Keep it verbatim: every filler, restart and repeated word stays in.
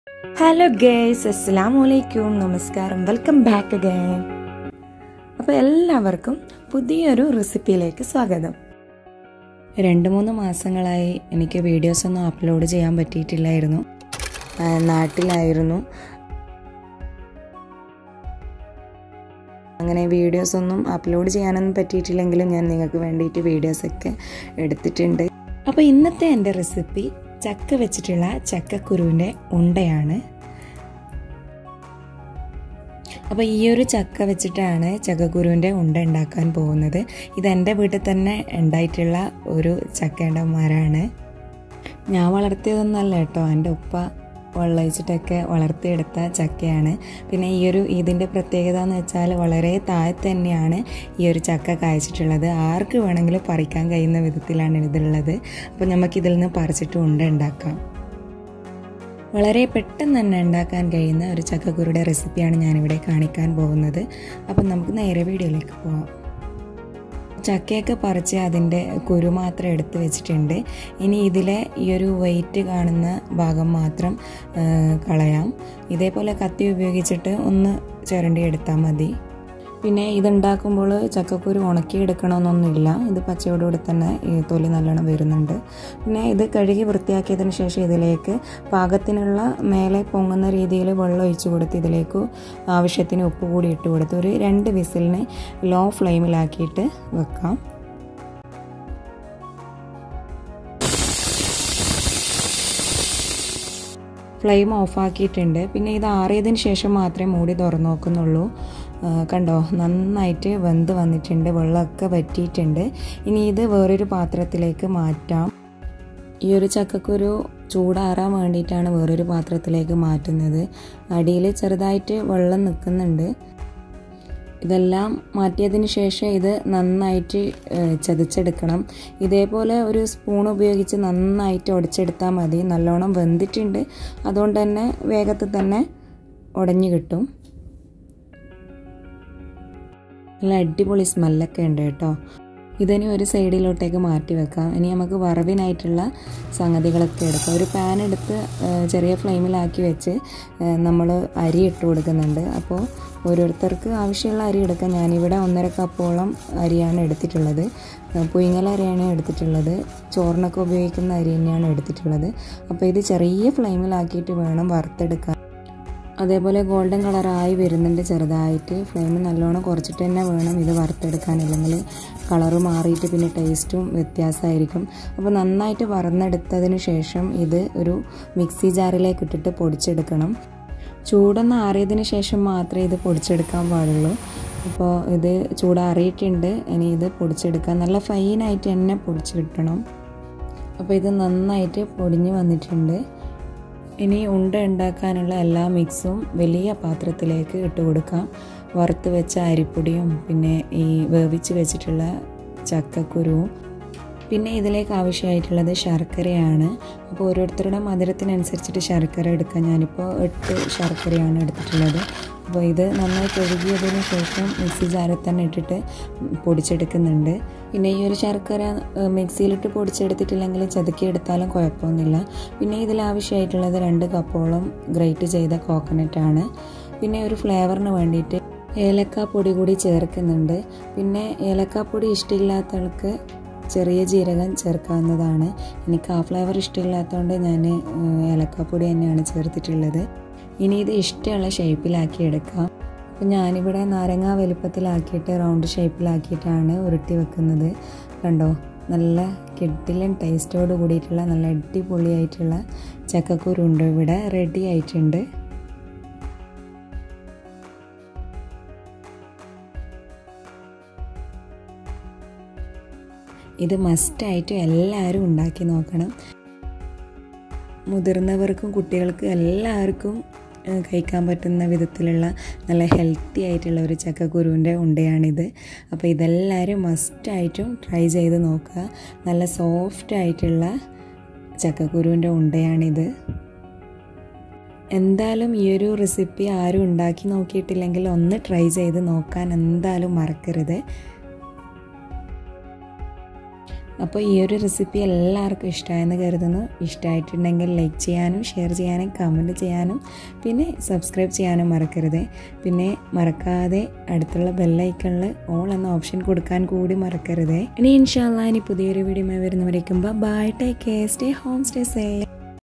Hello guys, അസ്സലാമു അലൈക്കും, നമസ്കാരം, വെൽക്കം ബാക്ക് അഗൈൻ. അപ്പോൾ എല്ലാവർക്കും പുതിയൊരു റെസിപ്പിയിലേക്ക് സ്വാഗതം. രണ്ട് മൂന്ന് മാസങ്ങളായി എനിക്ക് വീഡിയോസൊന്നും അപ്ലോഡ് ചെയ്യാൻ പറ്റിയിട്ടില്ലായിരുന്നു. നാട്ടിലായിരുന്നു. അങ്ങനെ വീഡിയോസൊന്നും അപ്ലോഡ് ചെയ്യാനൊന്നും പറ്റിയിട്ടില്ലെങ്കിലും ഞാൻ നിങ്ങൾക്ക് വേണ്ടിയിട്ട് വീഡിയോസൊക്കെ എടുത്തിട്ടുണ്ട്. അപ്പോൾ ഇന്നത്തെ എൻ്റെ റെസിപ്പി ചക്ക വെച്ചിട്ടുള്ള ചക്കക്കുരുവിൻ്റെ ഉണ്ടയാണ്. അപ്പോൾ ഈ ഒരു ചക്ക വെച്ചിട്ടാണ് ചക്കക്കുരുവിൻ്റെ ഉണ്ട ഉണ്ടാക്കാൻ പോകുന്നത്. ഇതെൻ്റെ വീട്ടിൽ തന്നെ ഉണ്ടായിട്ടുള്ള ഒരു ചക്കേൻ്റെ മരമാണ്. ഞാൻ വളർത്തിയതൊന്നല്ല കേട്ടോ, എൻ്റെ ഉപ്പ വെള്ളമൊഴിച്ചിട്ടൊക്കെ വളർത്തിയെടുത്ത ചക്കയാണ്. പിന്നെ ഈ ഒരു ഇതിൻ്റെ പ്രത്യേകത എന്ന് വെച്ചാൽ വളരെ താഴത്ത് തന്നെയാണ് ഈ ഒരു ചക്ക കായ്ച്ചിട്ടുള്ളത്. ആർക്ക് വേണമെങ്കിലും പറിക്കാൻ കഴിയുന്ന വിധത്തിലാണ് ഇതുള്ളത്. അപ്പോൾ നമുക്കിതിൽ നിന്ന് പറിച്ചിട്ട് ഉണ്ട ഉണ്ടാക്കാം. വളരെ പെട്ടെന്ന് തന്നെ ഉണ്ടാക്കാൻ കഴിയുന്ന ഒരു ചക്കക്കുരുയുടെ റെസിപ്പിയാണ് ഞാനിവിടെ കാണിക്കാൻ പോകുന്നത്. അപ്പം നമുക്ക് നേരെ വീഡിയോയിലേക്ക് പോകാം. ചക്കയൊക്കെ പറിച്ച് അതിൻ്റെ കുരു മാത്രം എടുത്ത് വെച്ചിട്ടുണ്ട്. ഇനി ഇതിലെ ഈ ഒരു വെയിറ്റ് കാണുന്ന ഭാഗം മാത്രം കളയാം. ഇതേപോലെ കത്തി ഉപയോഗിച്ചിട്ട് ഒന്ന് ചുരണ്ടി എടുത്താൽ മതി. പിന്നെ ഇതുണ്ടാക്കുമ്പോൾ ചക്കക്കുരു ഉണക്കിയെടുക്കണമെന്നൊന്നുമില്ല. ഇത് പച്ചയോടുകൂടി തന്നെ ഈ തൊലി നല്ലോണം വരുന്നുണ്ട്. പിന്നെ ഇത് കഴുകി വൃത്തിയാക്കിയതിന് ശേഷം ഇതിലേക്ക് പാകത്തിനുള്ള മേലെ പൊങ്ങുന്ന രീതിയിൽ വെള്ളം ഒഴിച്ചു കൊടുത്ത് ഇതിലേക്ക് ആവശ്യത്തിന് ഉപ്പ് കൂടി ഇട്ട് കൊടുത്ത് ഒരു രണ്ട് വിസിലിന് ലോ ഫ്ലെയിമിലാക്കിയിട്ട് വെക്കാം. ഫ്ലെയിം ഓഫാക്കിയിട്ടുണ്ട്. പിന്നെ ഇത് ആറിയതിന് ശേഷം മാത്രമേ മൂടി തുറന്നു നോക്കുന്നുള്ളൂ. കണ്ടോ, നന്നായിട്ട് വെന്ത് വന്നിട്ടുണ്ട്, വെള്ളമൊക്കെ വറ്റിയിട്ടുണ്ട്. ഇനി ഇത് വേറൊരു പാത്രത്തിലേക്ക് മാറ്റാം. ഈ ഒരു ചക്കക്കുരു ചൂടാറാൻ വേണ്ടിയിട്ടാണ് വേറൊരു പാത്രത്തിലേക്ക് മാറ്റുന്നത്. അടിയിൽ ചെറുതായിട്ട് വെള്ളം നിൽക്കുന്നുണ്ട്. ഇതെല്ലാം മാറ്റിയതിന് ശേഷം ഇത് നന്നായിട്ട് ചതച്ചെടുക്കണം. ഇതേപോലെ ഒരു സ്പൂൺ ഉപയോഗിച്ച് നന്നായിട്ട് ഉടച്ചെടുത്താൽ മതി. നല്ലോണം വെന്തിട്ടുണ്ട്, അതുകൊണ്ട് തന്നെ വേഗത്തിൽ തന്നെ ഉടഞ്ഞു കിട്ടും. നല്ല അടിപൊളി സ്മെല്ലൊക്കെ ഉണ്ട് കേട്ടോ. ഇതിനി ഒരു സൈഡിലോട്ടേക്ക് മാറ്റി വെക്കാം. ഇനി നമുക്ക് വറവിനായിട്ടുള്ള സംഗതികളൊക്കെ എടുക്കാം. ഒരു പാൻ എടുത്ത് ചെറിയ ഫ്ലെയിമിലാക്കി വെച്ച് നമ്മൾ അരി ഇട്ട് കൊടുക്കുന്നുണ്ട്. അപ്പോൾ ഓരോരുത്തർക്ക് ആവശ്യമുള്ള അരി എടുക്കാം. ഞാനിവിടെ ഒന്നര കപ്പോളം അരിയാണ് എടുത്തിട്ടുള്ളത്. പുയിങ്ങല അരിയാണ് എടുത്തിട്ടുള്ളത്. ചോറിനൊക്കെ ഉപയോഗിക്കുന്ന അരി തന്നെയാണ് എടുത്തിട്ടുള്ളത്. അപ്പോൾ ഇത് ചെറിയ ഫ്ലെയിമിലാക്കിയിട്ട് വേണം വറുത്തെടുക്കാൻ. അതേപോലെ ഗോൾഡൻ കളറായി വരുന്നുണ്ട് ചെറുതായിട്ട്. ഫ്ലെയിം നല്ലോണം കുറച്ചിട്ട് തന്നെ വേണം ഇത് വറുത്തെടുക്കാൻ, അല്ലെങ്കിൽ കളറ് മാറിയിട്ട് പിന്നെ ടേസ്റ്റും വ്യത്യാസമായിരിക്കും. അപ്പോൾ നന്നായിട്ട് വറന്നെടുത്തതിന് ശേഷം ഇത് ഒരു മിക്സി ജാറിലേക്ക് ഇട്ടിട്ട് പൊടിച്ചെടുക്കണം. ചൂടൊന്ന് ആറിയതിന് ശേഷം മാത്രമേ ഇത് പൊടിച്ചെടുക്കാൻ പാടുള്ളൂ. അപ്പോൾ ഇത് ചൂടാറിയിട്ടുണ്ട്. ഇനി ഇത് പൊടിച്ചെടുക്കാൻ നല്ല ഫൈനായിട്ട് തന്നെ പൊടിച്ച് കിട്ടണം. അപ്പോൾ ഇത് നന്നായിട്ട് പൊടിഞ്ഞ് വന്നിട്ടുണ്ട്. ഇനി ഉണ്ട ഉണ്ടാക്കാനുള്ള എല്ലാ മിക്സും വലിയ പാത്രത്തിലേക്ക് ഇട്ട് കൊടുക്കാം. വറുത്ത് വെച്ച അരിപ്പൊടിയും പിന്നെ ഈ വേവിച്ച് വെച്ചിട്ടുള്ള ചക്കക്കുരുവും പിന്നെ ഇതിലേക്ക് ആവശ്യമായിട്ടുള്ളത് ശർക്കരയാണ്. അപ്പോൾ ഓരോരുത്തരുടെ മധുരത്തിനനുസരിച്ചിട്ട് ശർക്കര എടുക്കാം. ഞാനിപ്പോൾ എട്ട് ശർക്കരയാണ് എടുത്തിട്ടുള്ളത്. അപ്പോൾ ഇത് നന്നായി കഴുകിയതിന് ശേഷം മിക്സി ജാറിൽ തന്നെ ഇട്ടിട്ട് പൊടിച്ചെടുക്കുന്നുണ്ട്. പിന്നെ ഈ ഒരു ശർക്കര മിക്സിയിലിട്ട് പൊടിച്ചെടുത്തിട്ടില്ലെങ്കിൽ ചതുക്കിയെടുത്താലും കുഴപ്പമൊന്നുമില്ല. പിന്നെ ഇതിലാവശ്യമായിട്ടുള്ളത് രണ്ട് കപ്പോളം ഗ്രേറ്റ് ചെയ്ത കോക്കനട്ടാണ്. പിന്നെ ഒരു ഫ്ലേവറിന് വേണ്ടിയിട്ട് ഏലക്കാപ്പൊടി കൂടി ചേർക്കുന്നുണ്ട്. പിന്നെ ഏലക്കാപ്പൊടി ഇഷ്ടമില്ലാത്തവർക്ക് ചെറിയ ജീരകം ചേർക്കാവുന്നതാണ്. എനിക്ക് ആ ഫ്ലേവർ ഇഷ്ടമില്ലാത്തതുകൊണ്ട് ഞാൻ ഏലക്കാപ്പൊടി തന്നെയാണ് ചേർത്തിട്ടുള്ളത്. ഇനി ഇത് ഇഷ്ടമുള്ള ഷേപ്പിലാക്കി എടുക്കാം. അപ്പം ഞാനിവിടെ നാരങ്ങ വലുപ്പത്തിലാക്കിയിട്ട് റൗണ്ട് ഷേപ്പിലാക്കിയിട്ടാണ് ഉരുട്ടി വെക്കുന്നത്. കണ്ടോ, നല്ല കിഡിലൻ ടേസ്റ്റോട് കൂടിയിട്ടുള്ള നല്ല അടിപൊളിയായിട്ടുള്ള ചക്കക്കുരുണ്ട് ഇവിടെ റെഡി ആയിട്ടുണ്ട്. ഇത് മസ്റ്റായിട്ട് എല്ലാവരും ഉണ്ടാക്കി നോക്കണം. മുതിർന്നവർക്കും കുട്ടികൾക്കും എല്ലാവർക്കും കഴിക്കാൻ പറ്റുന്ന വിധത്തിലുള്ള നല്ല ഹെൽത്തി ആയിട്ടുള്ള ഒരു ചക്കക്കുരുവിൻ്റെ ഉണ്ടയാണിത്. അപ്പോൾ ഇതെല്ലാവരും മസ്റ്റായിട്ടും ട്രൈ ചെയ്ത് നോക്കുക. നല്ല സോഫ്റ്റ് ആയിട്ടുള്ള ചക്കക്കുരുവിൻ്റെ ഉണ്ടയാണിത്. എന്തായാലും ഈ ഒരു റെസിപ്പി ആരും ഉണ്ടാക്കി നോക്കിയിട്ടില്ലെങ്കിൽ ഒന്ന് ട്രൈ ചെയ്ത് നോക്കാൻ എന്തായാലും മറക്കരുത്. അപ്പോൾ ഈ ഒരു റെസിപ്പി എല്ലാവർക്കും ഇഷ്ടമായെന്ന് കരുതുന്നു. ഇഷ്ടമായിട്ടുണ്ടെങ്കിൽ ലൈക്ക് ചെയ്യാനും ഷെയർ ചെയ്യാനും കമൻറ്റ് ചെയ്യാനും പിന്നെ സബ്സ്ക്രൈബ് ചെയ്യാനും മറക്കരുത്. പിന്നെ മറക്കാതെ അടുത്തുള്ള ബെല്ലൈക്കണിൽ ഓൾ എന്ന ഓപ്ഷൻ കൊടുക്കാൻ കൂടി മറക്കരുത്. ഇനി ഇൻഷാ അല്ലാഹ് ഇനി പുതിയൊരു വീഡിയോ വരുന്നവരേക്കും bye, take care, stay home, stay safe.